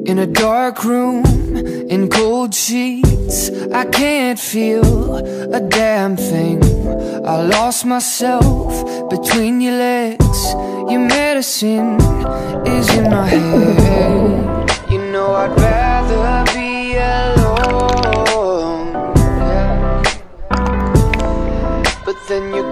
In a dark room, in cold sheets, I can't feel a damn thing. I lost myself between your legs. Your medicine is in my head. You know I'd rather be alone, yeah. But then you